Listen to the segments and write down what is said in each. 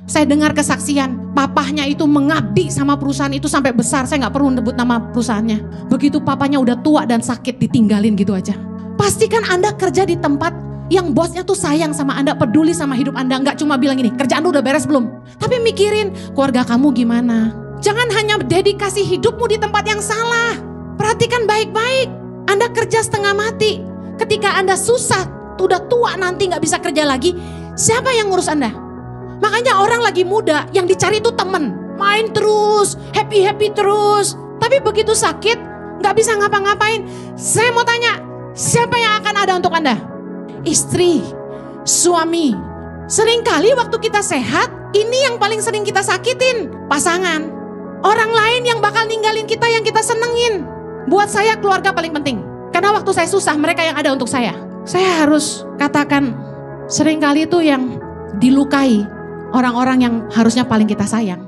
Saya dengar kesaksian, papahnya itu mengabdi sama perusahaan itu sampai besar. Saya gak perlu sebut nama perusahaannya. Begitu papanya udah tua dan sakit, ditinggalin gitu aja. Pastikan Anda kerja di tempat yang bosnya tuh sayang sama Anda, peduli sama hidup Anda. Gak cuma bilang ini, kerjaan lu udah beres belum? Tapi mikirin keluarga kamu gimana. Jangan hanya dedikasi hidupmu di tempat yang salah. Perhatikan baik-baik. Anda kerja setengah mati. Ketika Anda susah, udah tua nanti gak bisa kerja lagi, siapa yang ngurus Anda? Makanya orang lagi muda yang dicari itu temen. Main terus, happy terus. Tapi begitu sakit, gak bisa ngapa-ngapain. Saya mau tanya, siapa yang akan ada untuk Anda? Istri, suami. Seringkali waktu kita sehat, ini yang paling sering kita sakitin. Pasangan. Orang lain yang bakal ninggalin kita yang kita senengin. Buat saya keluarga paling penting. Karena waktu saya susah, mereka yang ada untuk saya. Saya harus katakan, seringkali itu yang dilukai orang-orang yang harusnya paling kita sayang.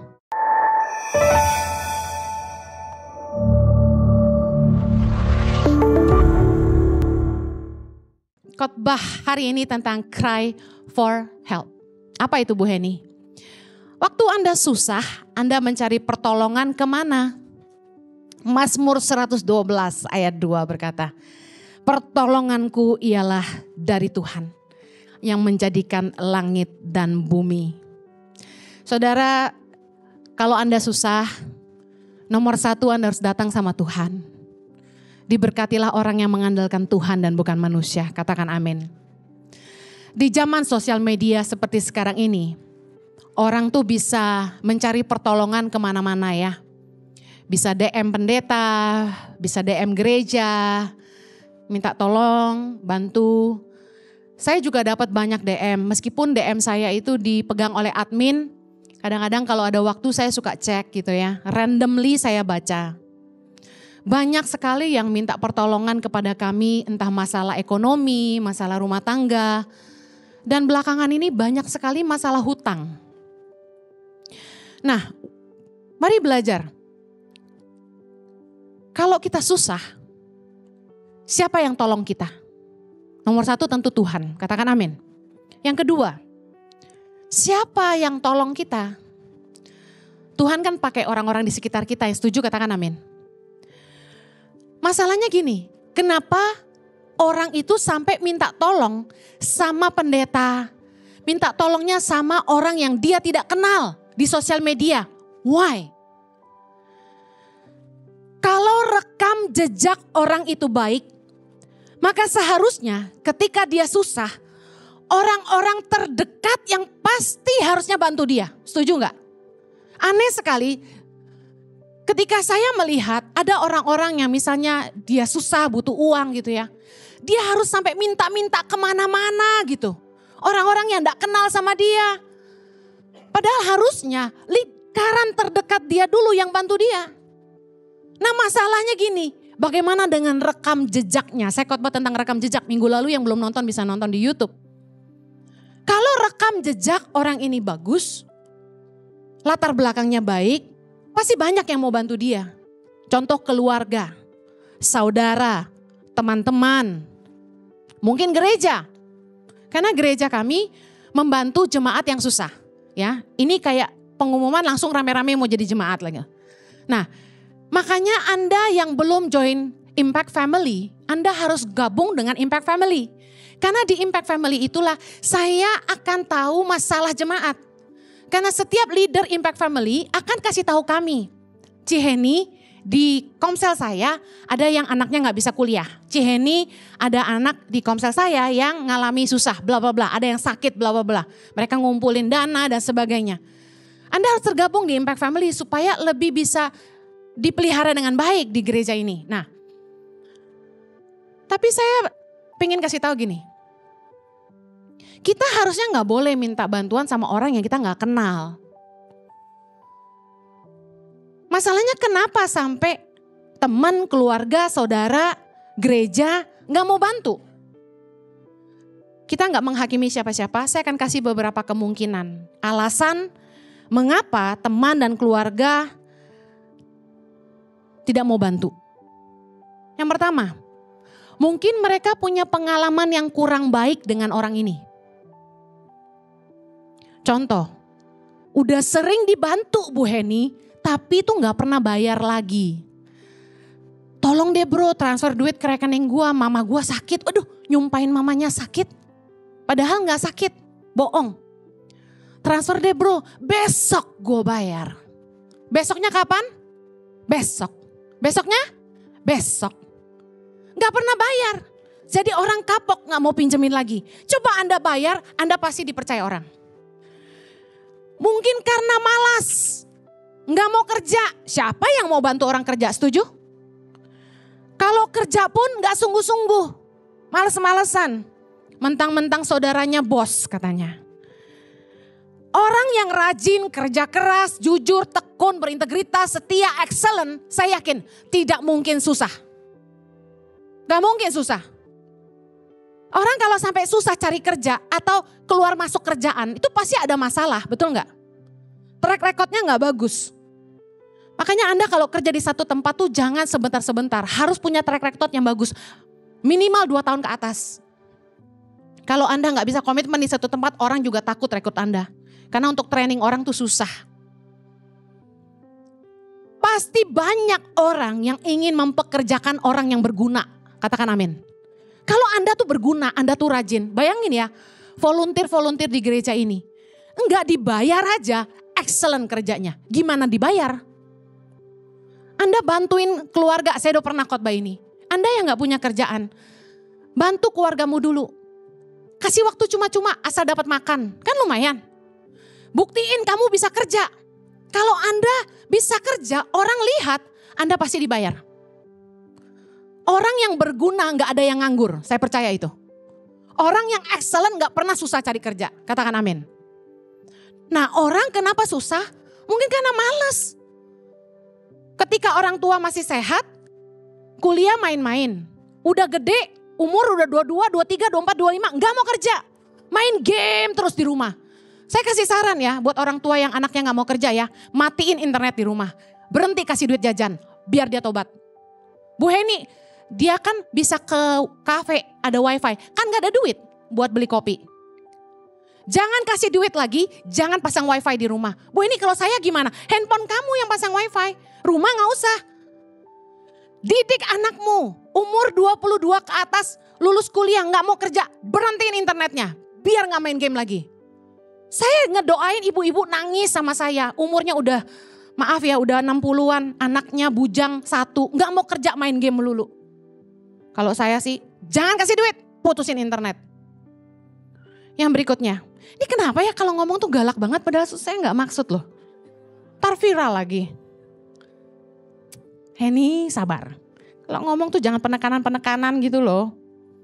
Khotbah hari ini tentang cry for help. Apa itu Bu Heni? Waktu Anda susah, Anda mencari pertolongan kemana? Mazmur 112 ayat 2 berkata, pertolonganku ialah dari Tuhan yang menjadikan langit dan bumi. Saudara, kalau Anda susah, nomor satu Anda harus datang sama Tuhan. Diberkatilah orang yang mengandalkan Tuhan dan bukan manusia. Katakan amin. Di zaman sosial media seperti sekarang ini, orang tuh bisa mencari pertolongan kemana-mana ya. Bisa DM pendeta, bisa DM gereja, minta tolong, bantu. Saya juga dapat banyak DM, meskipun DM saya itu dipegang oleh admin. Kadang-kadang kalau ada waktu saya suka cek gitu ya, randomly saya baca. Banyak sekali yang minta pertolongan kepada kami, entah masalah ekonomi, masalah rumah tangga. Dan belakangan ini banyak sekali masalah hutang. Nah, mari belajar. Kalau kita susah, siapa yang tolong kita? Nomor satu tentu Tuhan, katakan amin. Yang kedua, siapa yang tolong kita? Tuhan kan pakai orang-orang di sekitar kita yang setuju, katakan amin. Masalahnya gini, kenapa orang itu sampai minta tolong sama pendeta, minta tolongnya sama orang yang dia tidak kenal di sosial media? Why? Kalau rekam jejak orang itu baik, maka seharusnya ketika dia susah, orang-orang terdekat yang pasti harusnya bantu dia. Setuju nggak? Aneh sekali ketika saya melihat ada orang-orang yang misalnya dia susah butuh uang gitu ya. Dia harus sampai minta-minta kemana-mana gitu. Orang-orang yang gak kenal sama dia. Padahal harusnya lingkaran terdekat dia dulu yang bantu dia. Nah masalahnya gini, bagaimana dengan rekam jejaknya? Saya khotbah tentang rekam jejak minggu lalu, yang belum nonton bisa nonton di YouTube. Kalau rekam jejak orang ini bagus, latar belakangnya baik, pasti banyak yang mau bantu dia. Contoh keluarga, saudara, teman-teman, mungkin gereja. Karena gereja kami membantu jemaat yang susah. Ya, ini kayak pengumuman langsung rame-rame mau jadi jemaat lagi. Nah, makanya Anda yang belum join Impact Family, Anda harus gabung dengan Impact Family. Karena di Impact Family itulah saya akan tahu masalah jemaat. Karena setiap leader Impact Family akan kasih tahu kami. Ciheni, di komsel saya ada yang anaknya gak bisa kuliah. Ciheni ada anak di komsel saya yang ngalami susah, bla bla bla. Ada yang sakit, bla bla bla. Mereka ngumpulin dana dan sebagainya. Anda harus tergabung di Impact Family supaya lebih bisa dipelihara dengan baik di gereja ini. Nah, tapi saya pengen kasih tahu gini. Kita harusnya gak boleh minta bantuan sama orang yang kita gak kenal. Masalahnya kenapa sampai teman, keluarga, saudara, gereja gak mau bantu? Kita gak menghakimi siapa-siapa, saya akan kasih beberapa kemungkinan. Alasan mengapa teman dan keluarga tidak mau bantu. Yang pertama, mungkin mereka punya pengalaman yang kurang baik dengan orang ini. Contoh, Udah sering dibantu Bu Heni, tapi itu gak pernah bayar lagi. Tolong deh bro transfer duit ke rekening gue, mama gue sakit. Aduh nyumpain mamanya sakit. Padahal gak sakit, bohong. Transfer deh bro, besok gue bayar. Besoknya kapan? Besok. Besoknya? Besok. Gak pernah bayar. Jadi orang kapok gak mau pinjemin lagi. Coba Anda bayar, Anda pasti dipercaya orang. Mungkin karena malas. Gak mau kerja. Siapa yang mau bantu orang kerja, setuju? Kalau kerja pun gak sungguh-sungguh. Males-malesan. Mentang-mentang saudaranya bos katanya. Orang yang rajin, kerja keras, jujur, tekun, berintegritas, setia, excellent. Saya yakin tidak mungkin susah. Gak mungkin susah. Orang kalau sampai susah cari kerja atau keluar masuk kerjaan itu pasti ada masalah, betul gak? Track recordnya gak bagus. Makanya Anda kalau kerja di satu tempat tuh jangan sebentar-sebentar. Harus punya track record yang bagus. Minimal 2 tahun ke atas. Kalau Anda gak bisa komitmen di satu tempat, orang juga takut rekrut Anda. Karena untuk training orang tuh susah. Pasti banyak orang yang ingin mempekerjakan orang yang berguna. Katakan amin. Kalau Anda tuh berguna, Anda tuh rajin. Bayangin ya, volunteer di gereja ini. Enggak dibayar aja, excellent kerjanya. Gimana dibayar? Anda bantuin keluarga, saya udah pernah khotbah ini. Anda yang gak punya kerjaan, bantu keluargamu dulu. Kasih waktu cuma-cuma asal dapat makan, kan lumayan. Buktiin kamu bisa kerja. Kalau Anda bisa kerja, orang lihat Anda pasti dibayar. Orang yang berguna gak ada yang nganggur, saya percaya itu. Orang yang excellent gak pernah susah cari kerja, katakan amin. Nah orang kenapa susah? Mungkin karena malas. Ketika orang tua masih sehat, kuliah main-main. Udah gede, umur udah 22, 23, 24, 25, gak mau kerja. Main game terus di rumah. Saya kasih saran ya buat orang tua yang anaknya gak mau kerja ya. Matiin internet di rumah. Berhenti kasih duit jajan, biar dia tobat. Bu Heni, dia kan bisa ke kafe, ada wifi. Kan gak ada duit buat beli kopi. Jangan kasih duit lagi, jangan pasang wifi di rumah. Bu ini kalau saya gimana? Handphone kamu yang pasang wifi, rumah gak usah. Didik anakmu, umur 22 ke atas, lulus kuliah gak mau kerja, berhentiin internetnya. Biar gak main game lagi. Saya ngedoain ibu-ibu nangis sama saya, umurnya udah, maaf ya udah 60-an, anaknya bujang 1, gak mau kerja main game melulu. Kalau saya sih, jangan kasih duit, putusin internet. Yang berikutnya, ini kenapa ya kalau ngomong tuh galak banget padahal saya gak maksud loh. Tar viral lagi. Heni sabar. Kalau ngomong tuh jangan penekanan-penekanan gitu loh.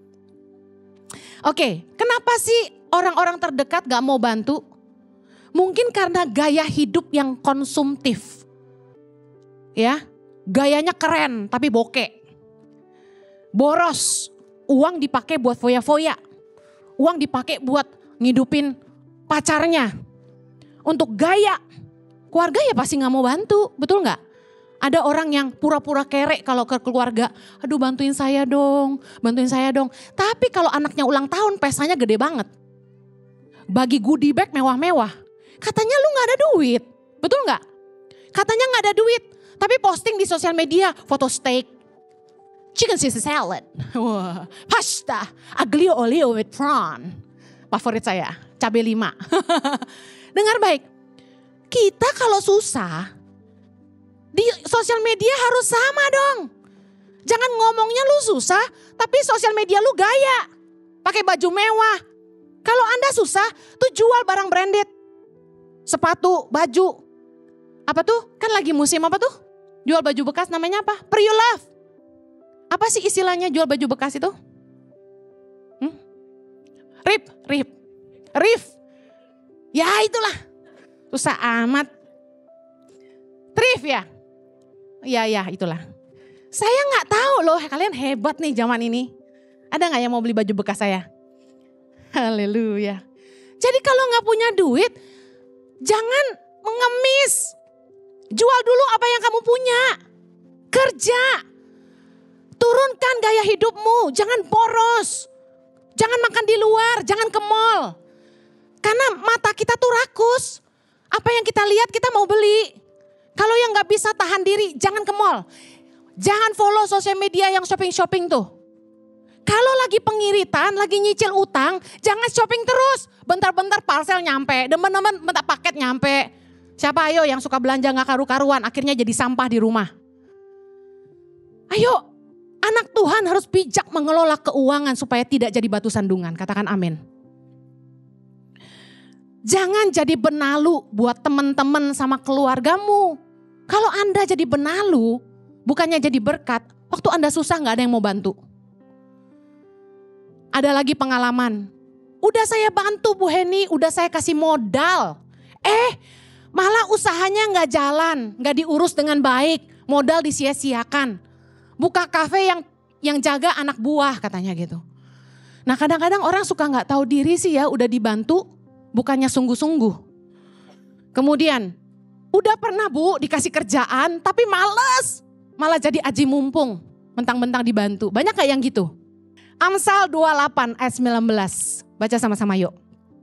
Oke, kenapa sih orang-orang terdekat gak mau bantu? Mungkin karena gaya hidup yang konsumtif. Ya, gayanya keren tapi bokeh. Boros, uang dipakai buat foya-foya. Uang dipakai buat ngidupin pacarnya. Untuk gaya, keluarga ya pasti gak mau bantu, betul gak? Ada orang yang pura-pura kerek kalau ke keluarga. Aduh bantuin saya dong, bantuin saya dong. Tapi kalau anaknya ulang tahun pestanya gede banget. Bagi goodie bag mewah-mewah. Katanya lu gak ada duit, betul gak? Katanya gak ada duit, tapi posting di sosial media foto steak. Chicken Caesar salad, wah, pasta, aglio olio with prawn. Favorit saya, cabai 5. Dengar baik, kita kalau susah, di sosial media harus sama dong. Jangan ngomongnya lu susah, tapi sosial media lu gaya. Pakai baju mewah. Kalau Anda susah, tuh jual barang branded. Sepatu, baju. Apa tuh? Kan lagi musim apa tuh? Jual baju bekas namanya apa? Pre-love. Apa sih istilahnya jual baju bekas itu? Rip. Ya itulah. Susah amat. Thrift ya? Ya itulah. Saya gak tahu loh, kalian hebat nih zaman ini. Ada gak yang mau beli baju bekas saya? Haleluya. Jadi kalau gak punya duit, jangan mengemis. Jual dulu apa yang kamu punya. Kerja. Turunkan gaya hidupmu, jangan boros. Jangan makan di luar, jangan ke mall. Karena mata kita tuh rakus. Apa yang kita lihat kita mau beli. Kalau yang gak bisa tahan diri, jangan ke mall. Jangan follow sosial media yang shopping-shopping tuh. Kalau lagi pengiritan, lagi nyicil utang, jangan shopping terus. Bentar-bentar parcel nyampe, teman-teman bentar paket nyampe. Siapa ayo yang suka belanja gak karu-karuan, akhirnya jadi sampah di rumah. Ayo, anak Tuhan harus bijak mengelola keuangan supaya tidak jadi batu sandungan. Katakan amin. Jangan jadi benalu buat teman-teman sama keluargamu. Kalau Anda jadi benalu, bukannya jadi berkat, waktu Anda susah gak ada yang mau bantu. Ada lagi pengalaman. Udah saya bantu Bu Heni, udah saya kasih modal. Malah usahanya gak jalan, gak diurus dengan baik. Modal disia-siakan. Buka kafe yang jaga anak buah katanya gitu. Nah kadang-kadang orang suka gak tahu diri sih ya, udah dibantu bukannya sungguh-sungguh. Kemudian, udah pernah Bu dikasih kerjaan tapi males. Malah jadi aji mumpung, mentang-mentang dibantu. Banyak gak yang gitu? Amsal 28 ayat 19. Baca sama-sama yuk.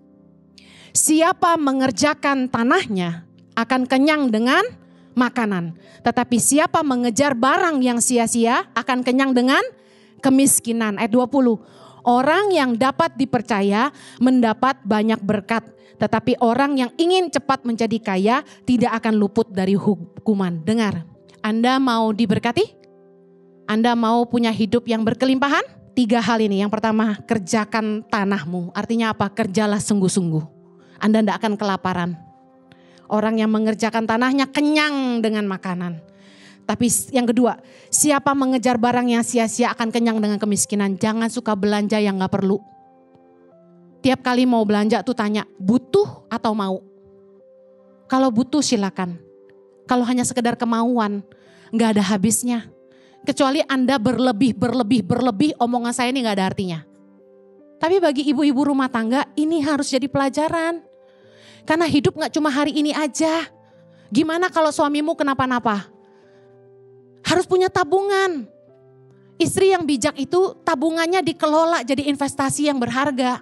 Siapa mengerjakan tanahnya akan kenyang dengan makanan. Tetapi siapa mengejar barang yang sia-sia akan kenyang dengan kemiskinan. Ayat 20. Orang yang dapat dipercaya mendapat banyak berkat. Tetapi orang yang ingin cepat menjadi kaya tidak akan luput dari hukuman. Dengar, Anda mau diberkati? Anda mau punya hidup yang berkelimpahan? 3 hal ini. Yang pertama, kerjakan tanahmu. Artinya apa? Kerjalah sungguh-sungguh. Anda tidak akan kelaparan. Orang yang mengerjakan tanahnya kenyang dengan makanan. Tapi yang kedua, siapa mengejar barang yang sia-sia akan kenyang dengan kemiskinan. Jangan suka belanja yang gak perlu. Tiap kali mau belanja tuh tanya, butuh atau mau? Kalau butuh silakan. Kalau hanya sekedar kemauan, gak ada habisnya. Kecuali Anda berlebih, omongan saya ini gak ada artinya. Tapi bagi ibu-ibu rumah tangga ini harus jadi pelajaran. Karena hidup gak cuma hari ini aja. Gimana kalau suamimu kenapa-napa? Harus punya tabungan. Istri yang bijak itu tabungannya dikelola jadi investasi yang berharga.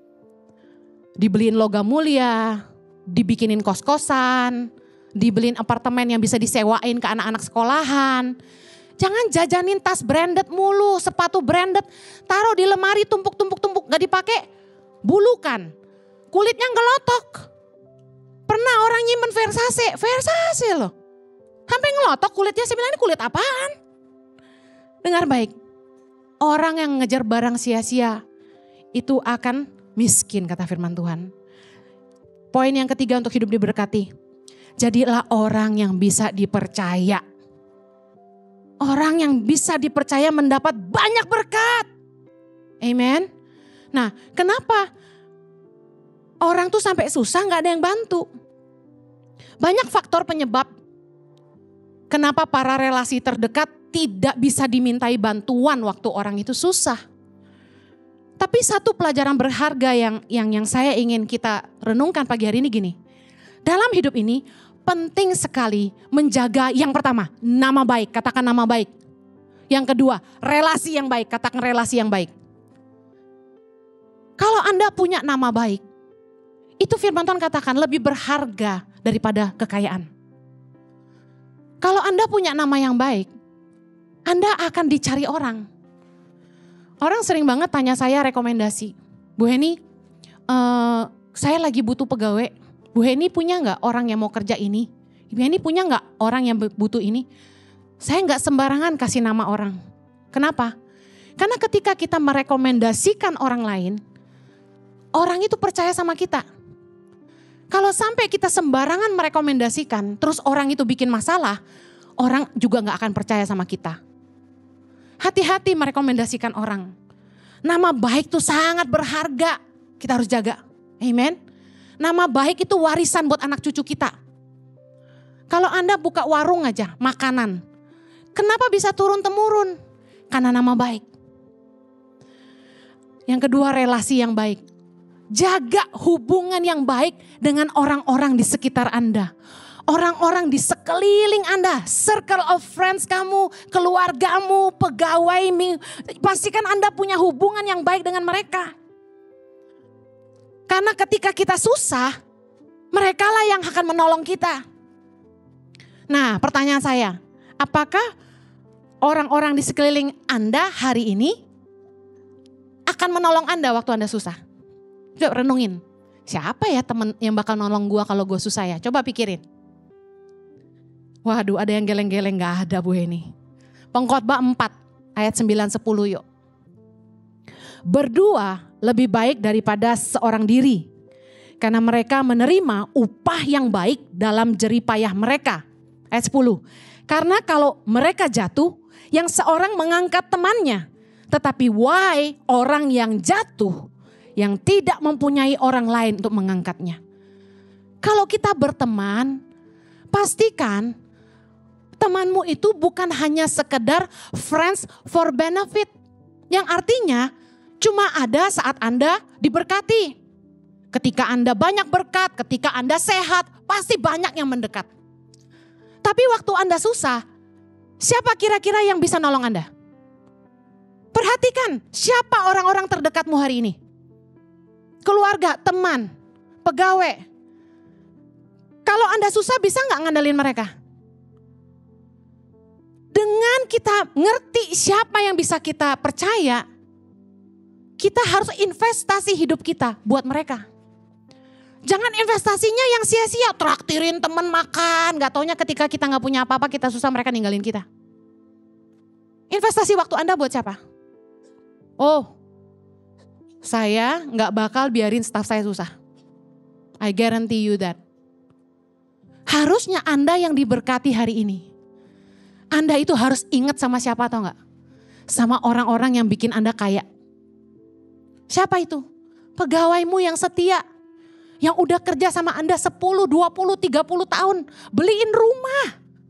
Dibeliin logam mulia, dibikinin kos-kosan, dibeliin apartemen yang bisa disewain ke anak-anak sekolahan. Jangan jajanin tas branded mulu, sepatu branded, taruh di lemari tumpuk-tumpuk gak dipakai, bulukan. Kulitnya ngelotok. Pernah orang nyimpen Versace loh. Sampai ngelotok kulitnya, saya bilang ini kulit apaan? Dengar baik, orang yang ngejar barang sia-sia itu akan miskin kata firman Tuhan. Poin yang ketiga untuk hidup diberkati. Jadilah orang yang bisa dipercaya. Orang yang bisa dipercaya mendapat banyak berkat. Amen. Nah, kenapa orang tuh sampai susah gak ada yang bantu? Banyak faktor penyebab kenapa para relasi terdekat tidak bisa dimintai bantuan waktu orang itu susah. Tapi satu pelajaran berharga yang saya ingin kita renungkan pagi hari ini gini. Dalam hidup ini penting sekali menjaga yang pertama, nama baik, katakan nama baik. Yang kedua, relasi yang baik, katakan relasi yang baik. Kalau Anda punya nama baik, itu firman Tuhan katakan lebih berharga daripada kekayaan. Kalau Anda punya nama yang baik, Anda akan dicari orang. Orang sering banget tanya saya rekomendasi. Bu Heni, saya lagi butuh pegawai. Bu Heni punya gak orang yang mau kerja ini? Bu Heni punya gak orang yang butuh ini? Saya gak sembarangan kasih nama orang. Kenapa? Karena ketika kita merekomendasikan orang lain, orang itu percaya sama kita. Kalau sampai kita sembarangan merekomendasikan, terus orang itu bikin masalah, orang juga gak akan percaya sama kita. Hati-hati merekomendasikan orang. Nama baik itu sangat berharga, kita harus jaga. Amen. Nama baik itu warisan buat anak cucu kita. Kalau Anda buka warung aja, makanan. Kenapa bisa turun-temurun? Karena nama baik. Yang kedua, relasi yang baik. Jaga hubungan yang baik dengan orang-orang di sekitar Anda. Orang-orang di sekeliling Anda, circle of friends kamu, keluargamu, pegawaimu. Pastikan Anda punya hubungan yang baik dengan mereka. Karena ketika kita susah, Merekalah yang akan menolong kita. Nah, pertanyaan saya, apakah orang-orang di sekeliling Anda hari ini akan menolong Anda waktu Anda susah? Coba renungin, siapa ya teman yang bakal nolong gue kalau gue susah ya? Coba pikirin. Waduh, ada yang geleng-geleng, gak ada Bu Heni. Pengkhotbah 4 ayat 9-10 yuk. Berdua lebih baik daripada seorang diri, karena mereka menerima upah yang baik dalam jeripayah mereka. Ayat 10. Karena kalau mereka jatuh, yang seorang mengangkat temannya. Tetapi wahai orang yang jatuh, yang tidak mempunyai orang lain untuk mengangkatnya. Kalau kita berteman, pastikan temanmu itu bukan hanya sekedar friends for benefit. Yang artinya cuma ada saat Anda diberkati. Ketika Anda banyak berkat, ketika Anda sehat, pasti banyak yang mendekat. Tapi waktu Anda susah, siapa kira-kira yang bisa nolong Anda? Perhatikan siapa orang-orang terdekatmu hari ini. Keluarga, teman, pegawai. Kalau Anda susah bisa gak ngandelin mereka? Dengan kita ngerti siapa yang bisa kita percaya, kita harus investasi hidup kita buat mereka. Jangan investasinya yang sia-sia, traktirin teman makan, gak taunya ketika kita gak punya apa-apa kita susah mereka ninggalin kita. Investasi waktu Anda buat siapa? Oh, saya gak bakal biarin staf saya susah. I guarantee you that. Harusnya Anda yang diberkati hari ini. Anda itu harus ingat sama siapa atau enggak? Sama orang-orang yang bikin Anda kaya. Siapa itu? Pegawaimu yang setia. Yang udah kerja sama Anda 10, 20, 30 tahun. Beliin rumah.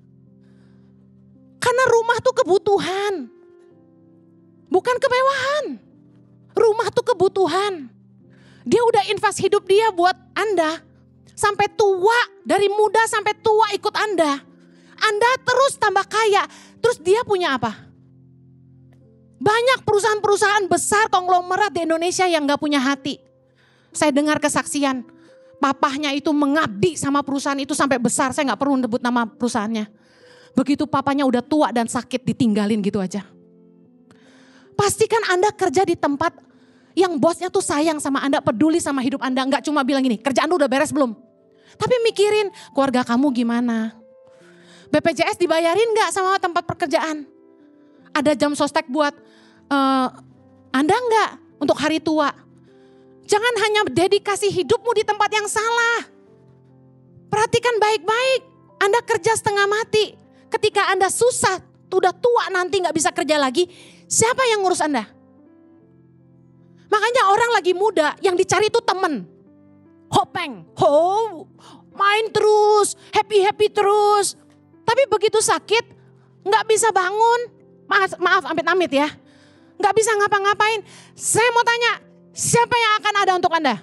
Karena rumah tuh kebutuhan. Bukan kemewahan. Rumah tuh kebutuhan. Dia udah invest hidup dia buat Anda. Sampai tua, dari muda sampai tua ikut Anda. Anda terus tambah kaya, terus dia punya apa? Banyak perusahaan-perusahaan besar konglomerat di Indonesia yang gak punya hati. Saya dengar kesaksian, papahnya itu mengabdi sama perusahaan itu sampai besar, saya gak perlu sebut nama perusahaannya. Begitu papanya udah tua dan sakit ditinggalin gitu aja. Pastikan Anda kerja di tempat yang bosnya tuh sayang sama Anda, peduli sama hidup Anda. Gak cuma bilang gini, kerjaan lu udah beres belum? Tapi mikirin keluarga kamu gimana? BPJS dibayarin gak sama tempat pekerjaan? Ada jam sostek buat Anda gak untuk hari tua? Jangan hanya dedikasi hidupmu di tempat yang salah. Perhatikan baik-baik. Anda kerja setengah mati. Ketika Anda susah, udah tua nanti gak bisa kerja lagi. Siapa yang ngurus Anda? Makanya orang lagi muda yang dicari itu temen. Hopeng, main terus, happy terus. Tapi begitu sakit, gak bisa bangun. Maaf amit-amit ya. Gak bisa ngapa-ngapain. Saya mau tanya, siapa yang akan ada untuk Anda?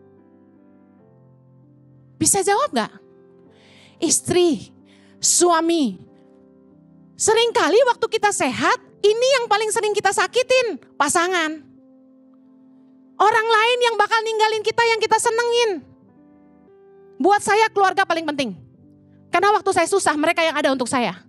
Bisa jawab gak? Istri, suami. Seringkali waktu kita sehat, ini yang paling sering kita sakitin, pasangan. Orang lain yang bakal ninggalin kita yang kita senengin. Buat saya keluarga paling penting. Karena waktu saya susah mereka yang ada untuk saya.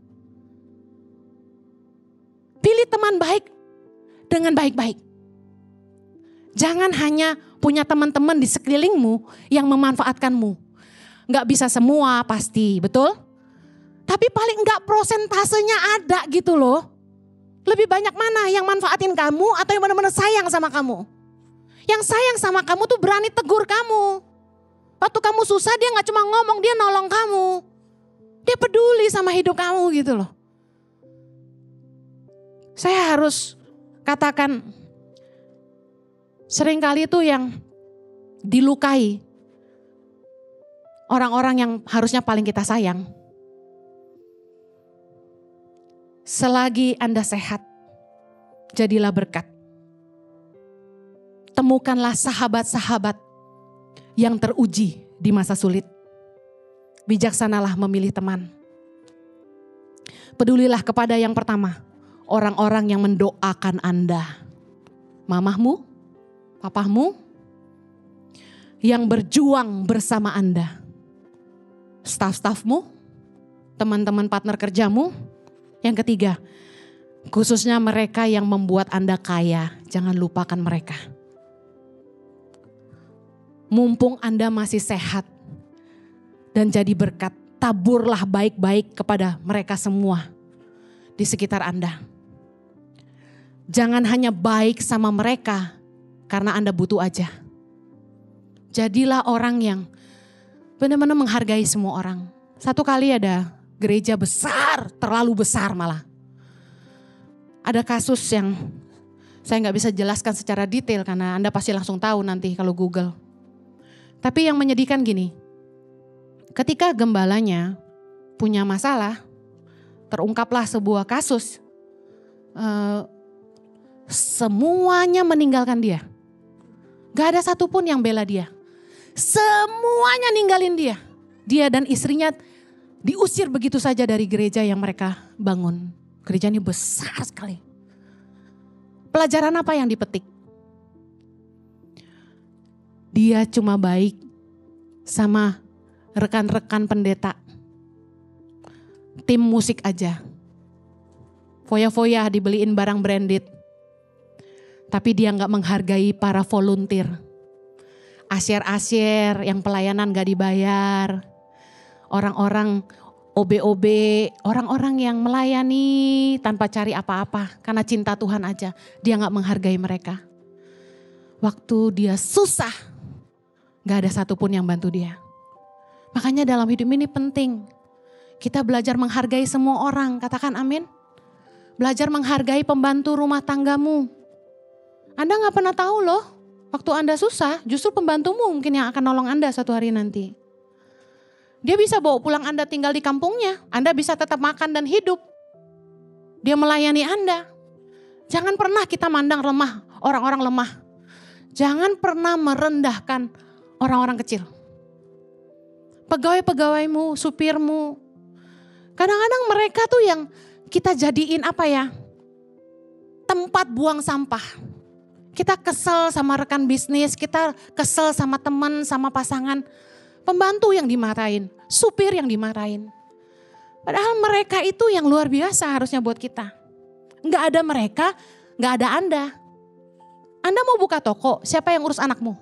Pilih teman baik dengan baik-baik. Jangan hanya punya teman-teman di sekelilingmu yang memanfaatkanmu. Gak bisa semua pasti, betul? Tapi paling enggak prosentasenya ada gitu loh. Lebih banyak mana yang manfaatin kamu atau yang benar-benar sayang sama kamu? Yang sayang sama kamu tuh berani tegur kamu. Waktu kamu susah dia gak cuma ngomong, dia nolong kamu. Dia peduli sama hidup kamu gitu loh. Saya harus katakan, seringkali itu yang dilukai orang-orang yang harusnya paling kita sayang. Selagi Anda sehat, jadilah berkat. Temukanlah sahabat-sahabat yang teruji di masa sulit. Bijaksanalah memilih teman. Pedulilah kepada yang pertama, orang-orang yang mendoakan Anda. Mamahmu, papahmu, yang berjuang bersama Anda. staf-stafmu, teman-teman partner kerjamu. Yang ketiga, khususnya mereka yang membuat Anda kaya, jangan lupakan mereka. Mumpung Anda masih sehat dan jadi berkat, taburlah baik-baik kepada mereka semua di sekitar Anda. Jangan hanya baik sama mereka karena Anda butuh aja. Jadilah orang yang benar-benar menghargai semua orang. Satu kali ada gereja besar, terlalu besar malah. Ada kasus yang saya nggak bisa jelaskan secara detail karena Anda pasti langsung tahu nanti kalau Google. Tapi yang menyedihkan gini, ketika gembalanya punya masalah, terungkaplah sebuah kasus, semuanya meninggalkan dia. Gak ada satupun yang bela dia. Semuanya ninggalin dia. Dia dan istrinya diusir begitu saja dari gereja yang mereka bangun. Gereja ini besar sekali. Pelajaran apa yang dipetik? Dia cuma baik sama rekan-rekan pendeta. Tim musik aja. Foya-foya dibeliin barang branded. Tapi dia gak menghargai para volunteer. Asyir-asyir yang pelayanan gak dibayar. Orang-orang OB-OB, orang-orang yang melayani tanpa cari apa-apa. Karena cinta Tuhan aja, dia gak menghargai mereka. Waktu dia susah, gak ada satupun yang bantu dia. Makanya dalam hidup ini penting. Kita belajar menghargai semua orang, katakan amin. Belajar menghargai pembantu rumah tanggamu. Anda gak pernah tahu loh, waktu Anda susah, justru pembantumu mungkin yang akan nolong Anda suatu hari nanti. Dia bisa bawa pulang Anda tinggal di kampungnya. Anda bisa tetap makan dan hidup. Dia melayani Anda. Jangan pernah kita mandang lemah, orang-orang lemah. Jangan pernah merendahkan orang-orang kecil. Pegawai-pegawaimu, supirmu. Kadang-kadang mereka tuh yang kita jadiin apa ya? Tempat buang sampah. Kita kesel sama rekan bisnis, kita kesel sama teman, sama pasangan. Pembantu yang dimarahin, supir yang dimarahin. Padahal mereka itu yang luar biasa harusnya buat kita. Enggak ada mereka, enggak ada Anda. Anda mau buka toko, siapa yang urus anakmu?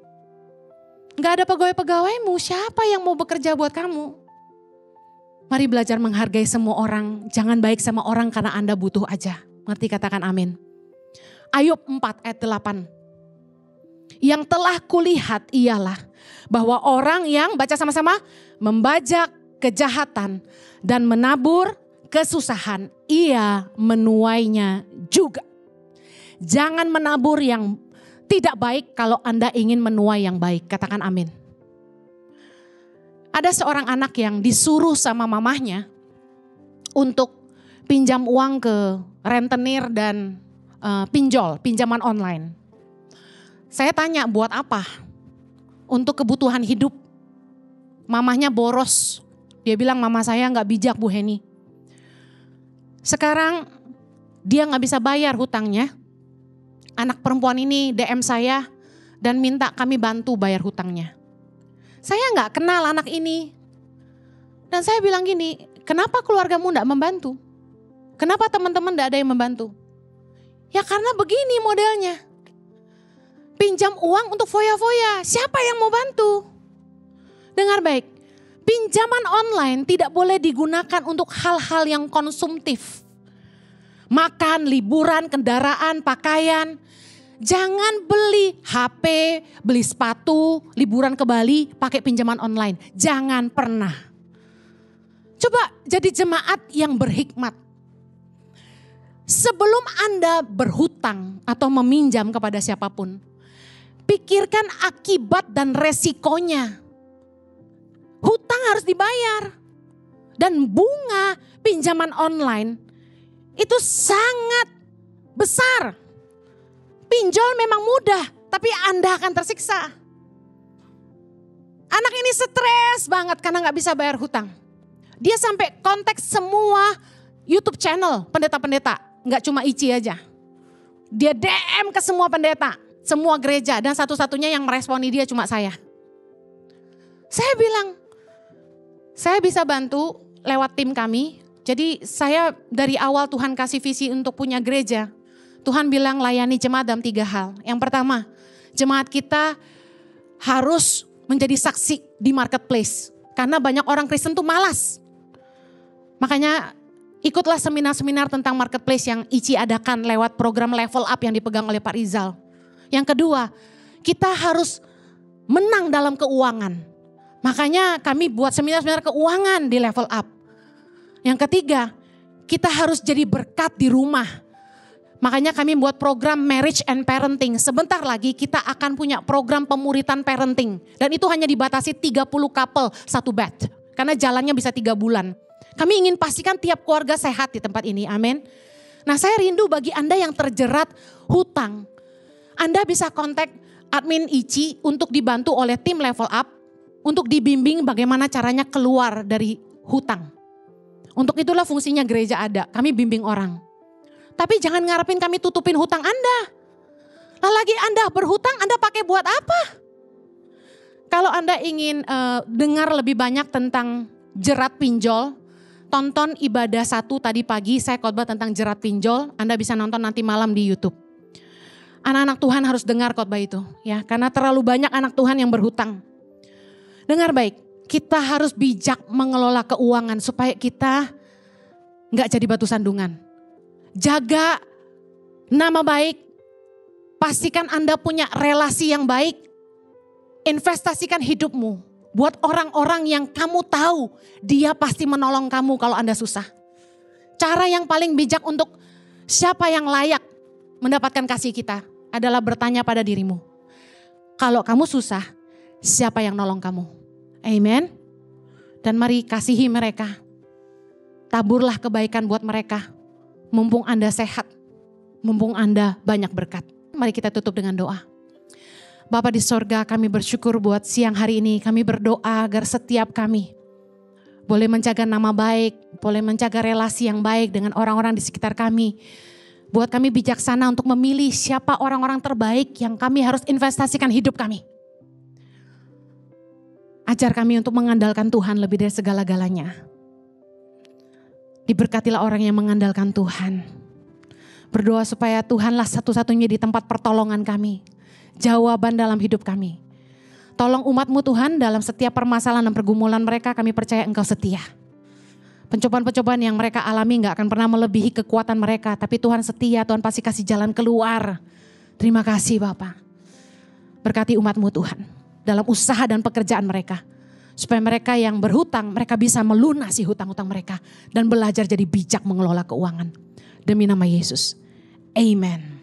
Enggak ada pegawai-pegawaimu, siapa yang mau bekerja buat kamu? Mari belajar menghargai semua orang, jangan baik sama orang karena Anda butuh aja. Ngerti, katakan amin. Ayub 4 ayat 8. Yang telah kulihat ialah bahwa orang yang, baca sama-sama, membajak kejahatan dan menabur kesusahan, ia menuainya juga. Jangan menabur yang tidak baik kalau Anda ingin menuai yang baik. Katakan amin. Ada seorang anak yang disuruh sama mamahnya untuk pinjam uang ke rentenir dan pinjaman online. Saya tanya, buat apa? Untuk kebutuhan hidup. Mamahnya boros. Dia bilang, mama saya gak bijak Bu Heni. Sekarang dia gak bisa bayar hutangnya. Anak perempuan ini DM saya dan minta kami bantu bayar hutangnya. Saya gak kenal anak ini. Dan saya bilang gini, kenapa keluargamu gak membantu? Kenapa teman-teman gak ada yang membantu? Ya karena begini modelnya. Pinjam uang untuk foya-foya, siapa yang mau bantu? Dengar baik, pinjaman online tidak boleh digunakan untuk hal-hal yang konsumtif. Makan, liburan, kendaraan, pakaian. Jangan beli HP, beli sepatu, liburan ke Bali pakai pinjaman online. Jangan pernah. Coba jadi jemaat yang berhikmat. Sebelum Anda berhutang atau meminjam kepada siapapun, pikirkan akibat dan resikonya. Hutang harus dibayar. Dan bunga pinjaman online itu sangat besar. Pinjol memang mudah, tapi Anda akan tersiksa. Anak ini stres banget karena gak bisa bayar hutang. Dia sampai kontak semua YouTube channel pendeta-pendeta. Gak cuma Ici aja. Dia DM ke semua pendeta, semua gereja, dan satu-satunya yang meresponi dia cuma saya. Saya bilang, Saya bisa bantu lewat tim kami. Jadi saya dari awal Tuhan kasih visi untuk punya gereja. Tuhan bilang layani jemaat dalam 3 hal. Yang pertama, jemaat kita harus menjadi saksi di marketplace. Karena banyak orang Kristen tuh malas. Makanya ikutlah seminar-seminar tentang marketplace yang ICI adakan lewat program Level Up yang dipegang oleh Pak Rizal. Yang kedua, kita harus menang dalam keuangan. Makanya kami buat seminar-seminar keuangan di Level Up. Yang ketiga, kita harus jadi berkat di rumah. Makanya kami buat program Marriage and Parenting. Sebentar lagi kita akan punya program pemuritan parenting. Dan itu hanya dibatasi 30 couple satu bed. Karena jalannya bisa 3 bulan. Kami ingin pastikan tiap keluarga sehat di tempat ini, amin. Nah, saya rindu bagi Anda yang terjerat hutang. Anda bisa kontak admin ICI untuk dibantu oleh tim Level Up, untuk dibimbing bagaimana caranya keluar dari hutang. Untuk itulah fungsinya gereja ada, kami bimbing orang. Tapi jangan ngarepin kami tutupin hutang Anda. Lah lagi Anda berhutang, Anda pakai buat apa? Kalau Anda ingin dengar lebih banyak tentang jerat pinjol, tonton ibadah 1 tadi pagi, saya khotbah tentang jerat pinjol. Anda bisa nonton nanti malam di YouTube. Anak-anak Tuhan harus dengar khotbah itu, ya, karena terlalu banyak anak Tuhan yang berhutang. Dengar baik, kita harus bijak mengelola keuangan supaya kita nggak jadi batu sandungan. Jaga nama baik, pastikan Anda punya relasi yang baik, investasikan hidupmu buat orang-orang yang kamu tahu dia pasti menolong kamu kalau Anda susah. Cara yang paling bijak untuk siapa yang layak mendapatkan kasih kita adalah bertanya pada dirimu. Kalau kamu susah, siapa yang nolong kamu? Amen. Dan mari kasihi mereka. Taburlah kebaikan buat mereka. Mumpung Anda sehat, mumpung Anda banyak berkat. Mari kita tutup dengan doa. Bapa di sorga, kami bersyukur buat siang hari ini. Kami berdoa agar setiap kami boleh menjaga nama baik, boleh menjaga relasi yang baik dengan orang-orang di sekitar kami. Buat kami bijaksana untuk memilih siapa orang-orang terbaik yang kami harus investasikan hidup kami. Ajar kami untuk mengandalkan Tuhan lebih dari segala-galanya. Diberkatilah orang yang mengandalkan Tuhan. Berdoa supaya Tuhanlah satu-satunya di tempat pertolongan kami. Jawaban dalam hidup kami. Tolong umat-Mu Tuhan dalam setiap permasalahan dan pergumulan mereka, kami percaya Engkau setia. Pencobaan-pencobaan yang mereka alami gak akan pernah melebihi kekuatan mereka. Tapi Tuhan setia, Tuhan pasti kasih jalan keluar. Terima kasih Bapa. Berkati umat-Mu Tuhan dalam usaha dan pekerjaan mereka. Supaya mereka yang berhutang, mereka bisa melunasi hutang-hutang mereka. Dan belajar jadi bijak mengelola keuangan. Demi nama Yesus. Amen.